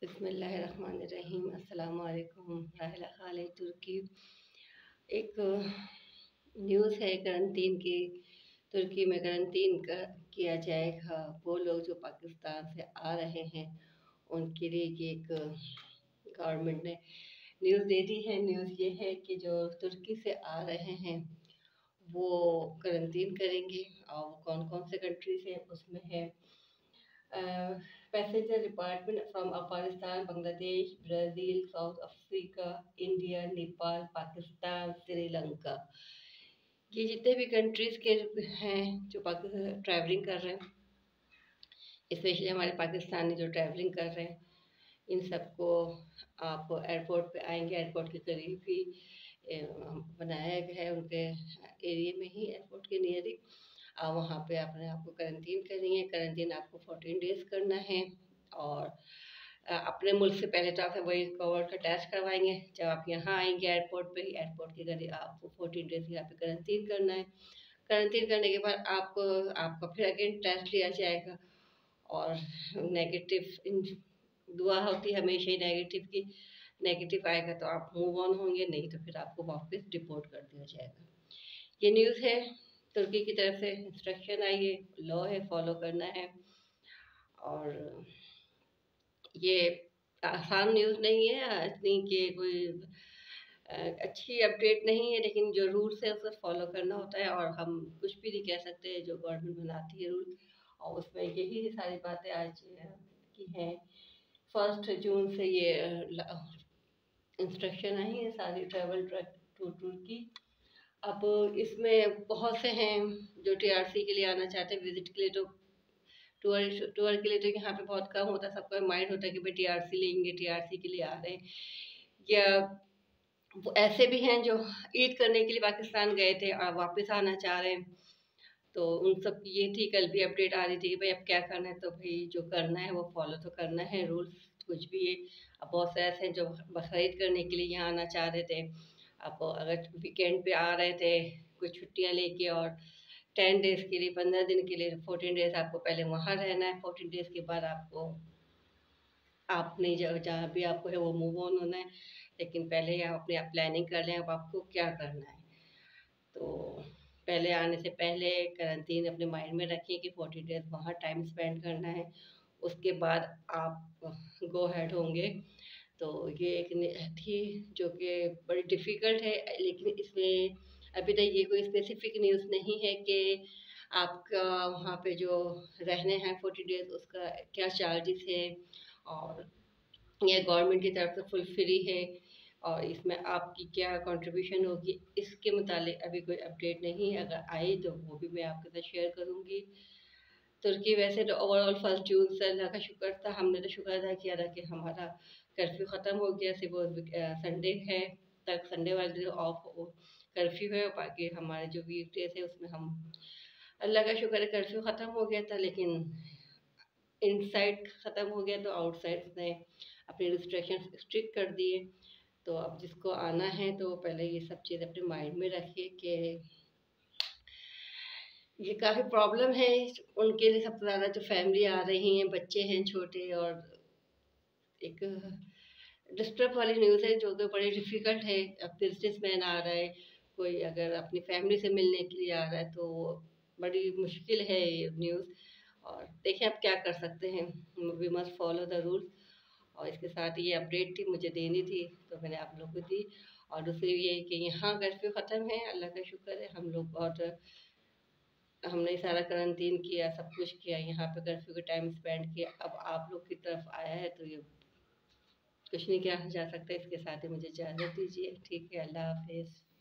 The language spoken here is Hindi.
बिस्मिल्लाहिर्रहमानिर्रहीम। अस्सलाम वालेकुम। राहिला खालिद तुर्की। एक न्यूज़ है करंटीन की। तुर्की में करंटीन किया जाएगा वो लोग जो पाकिस्तान से आ रहे हैं उनके लिए। ये एक गवर्नमेंट ने न्यूज़ दे दी है। न्यूज़ ये है कि जो तुर्की से आ रहे हैं वो करंटीन करेंगे। और कौन कौन से कंट्री से उसमें है passenger department from Afghanistan, Bangladesh, Brazil, South Africa, India, Nepal, Pakistan, Sri Lanka. ये जितने भी कंट्रीज़ के हैं जो पाकिस्तान ट्रैवलिंग कर रहे हैं, स्पेशली हमारे पाकिस्तानी जो ट्रैवलिंग कर रहे हैं, इन सबको आप एयरपोर्ट पे आएंगे। एयरपोर्ट के करीब ही बनाया गया है, उनके एरिया में ही, एयरपोर्ट के नियर ही। वहाँ पे अपने आप को करंटीन करेंगे। करंटीन आपको 14 डेज़ करना है। और अपने मुल्क से पहले तो आप वही कोविड का टेस्ट करवाएंगे। जब आप यहाँ आएंगे एयरपोर्ट पे, एयरपोर्ट के करीब आपको 14 डेज़ यहाँ पे करंटीन करना है। करंटीन करने के बाद आपका फिर अगेन टेस्ट लिया जाएगा और नेगेटिव दुआ होती है हमेशा ही नेगेटिव की। नेगेटिव आएगा तो आप मूव ऑन होंगे, नहीं तो फिर आपको वापस डिपोर्ट कर दिया जाएगा। ये न्यूज़ है, तुर्की की तरफ से इंस्ट्रक्शन आई है, लॉ है, फॉलो करना है। और ये आसान न्यूज़ नहीं है, इतनी कि कोई अच्छी अपडेट नहीं है, लेकिन जो रूल्स है उसे फॉलो करना होता है। और हम कुछ भी नहीं कह सकते, जो गवर्नमेंट बनाती है रूल, और उसमें यही सारी बातें आज की हैं। 1 जून से ये इंस्ट्रक्शन आई है सारी ट्रैवल टू तुर्की। अब इसमें बहुत से हैं जो टीआरसी के लिए आना चाहते हैं, विजिट के लिए। तो टूर के लिए तो यहाँ पे बहुत कम होता है। सबका माइंड होता है कि भाई टीआरसी लेंगे, टीआरसी के लिए आ रहे हैं। या वो ऐसे भी हैं जो ईद करने के लिए पाकिस्तान गए थे और वापस आना चाह रहे हैं। तो उन सब की ये थी, कल भी अपडेट आ रही थी कि भाई अब क्या करना है। तो भाई जो करना है वो फॉलो तो करना है, रूल्स कुछ भी है। अब बहुत से ऐसे हैं जो खरीद करने के लिए यहाँ आना चाह रहे थे। अब अगर वीकेंड पे आ रहे थे कुछ छुट्टियाँ लेके, और 10 डेज़ के लिए, 15 दिन के लिए, 14 डेज़ आपको पहले वहाँ रहना है। 14 डेज़ के बाद आपको अपनी जहाँ भी आपको है वो मूव ऑन होना है। लेकिन पहले आप अपनी प्लानिंग कर लें अब आपको क्या करना है। तो पहले आने से पहले करंटीन अपने माइंड में रखिए कि 40 डेज़ वहाँ टाइम स्पेंड करना है। उसके बाद आप गो हेड होंगे। तो ये एक थी जो कि बड़ी डिफ़िकल्ट है, लेकिन इसमें अभी तक ये कोई स्पेसिफिक न्यूज़ नहीं है कि आपका वहाँ पे जो रहने हैं 40 डेज़ उसका क्या चार्जेस है, और ये गवर्नमेंट की तरफ से फुल फ्री है, और इसमें आपकी क्या कंट्रीब्यूशन होगी, इसके मुतालिक अभी कोई अपडेट नहीं है। अगर आई तो वो भी मैं आपके साथ शेयर करूँगी। तुर्की वैसे तो ओवरऑल 1 जून से अल्लाह का शुक्र था, हमने तो शुक्र अदा किया था कि हमारा कर्फ्यू ख़त्म हो गया। सिर्फ वो संडे है तक, संडे वाले दिन ऑफ कर्फ्यू है। बाकी हमारे जो वीक डेज है उसमें हम, अल्लाह का शुक्र है, कर्फ्यू ख़त्म हो गया था। लेकिन इनसाइड ख़त्म हो गया तो आउटसाइड ने अपने रिस्ट्रिक्शन स्ट्रिक्ट कर दिए। तो अब जिसको आना है तो पहले ये सब चीज़ अपने माइंड में रखिए कि ये काफ़ी प्रॉब्लम है उनके लिए। सबसे ज़्यादा जो फैमिली आ रही हैं, बच्चे हैं छोटे, और एक डिस्टर्ब वाली न्यूज़ है जो कि बड़ी डिफ़िकल्ट है। अब बिजनेसमैन आ रहा है, कोई अगर अपनी फैमिली से मिलने के लिए आ रहा है तो बड़ी मुश्किल है ये न्यूज़। और देखें अब क्या कर सकते हैं, we must follow the rules. और इसके साथ ये अपडेट थी, मुझे देनी थी तो मैंने आप लोग को दी। और दूसरी ये कि यहाँ कर्फ्यू ख़त्म है, अल्लाह का शुक्र है। हम लोग बहुत, हमने सारा करंटीन किया, सब कुछ किया, यहाँ पे कर्फ्यू का टाइम स्पेंड किया। अब आप लोग की तरफ आया है तो ये कुछ नहीं किया जा सकता। इसके साथ ही मुझे इजाज़त दीजिए। ठीक है, अल्लाह हाफिज़।